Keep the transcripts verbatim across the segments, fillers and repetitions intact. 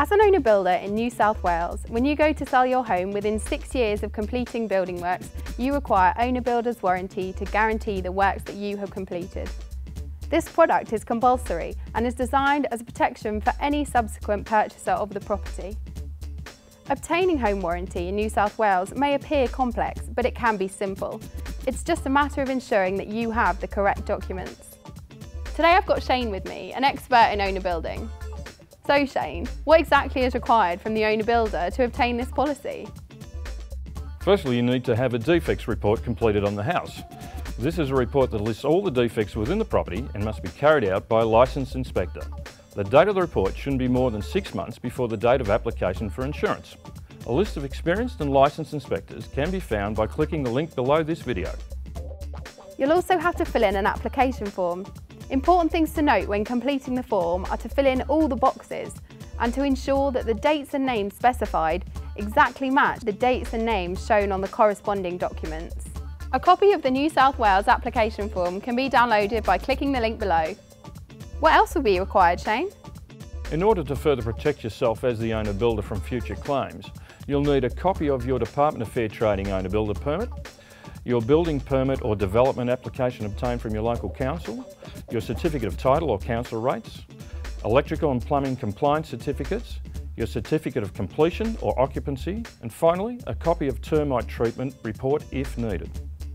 As an owner builder in New South Wales, when you go to sell your home within six years of completing building works, you require owner builder's warranty to guarantee the works that you have completed. This product is compulsory and is designed as a protection for any subsequent purchaser of the property. Obtaining home warranty in New South Wales may appear complex, but it can be simple. It's just a matter of ensuring that you have the correct documents. Today I've got Shane with me, an expert in owner building. So Shane, what exactly is required from the owner builder to obtain this policy? Firstly, you need to have a defects report completed on the house. This is a report that lists all the defects within the property and must be carried out by a licensed inspector. The date of the report shouldn't be more than six months before the date of application for insurance. A list of experienced and licensed inspectors can be found by clicking the link below this video. You'll also have to fill in an application form. Important things to note when completing the form are to fill in all the boxes and to ensure that the dates and names specified exactly match the dates and names shown on the corresponding documents. A copy of the New South Wales application form can be downloaded by clicking the link below. What else will be required, Shane? In order to further protect yourself as the owner builder from future claims, you'll need a copy of your Department of Fair Trading owner builder permit, your building permit or development application obtained from your local council, your certificate of title or council rates, electrical and plumbing compliance certificates, your certificate of completion or occupancy, and finally, a copy of termite treatment report if needed.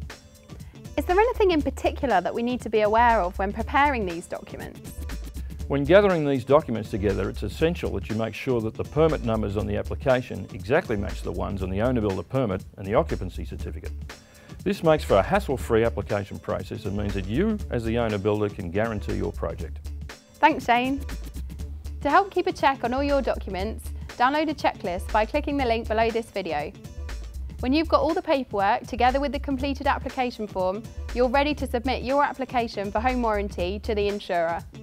Is there anything in particular that we need to be aware of when preparing these documents? When gathering these documents together, it's essential that you make sure that the permit numbers on the application exactly match the ones on the owner builder permit and the occupancy certificate. This makes for a hassle-free application process and means that you, as the owner builder, can guarantee your project. Thanks, Shane. To help keep a check on all your documents, download a checklist by clicking the link below this video. When you've got all the paperwork together with the completed application form, you're ready to submit your application for home warranty to the insurer.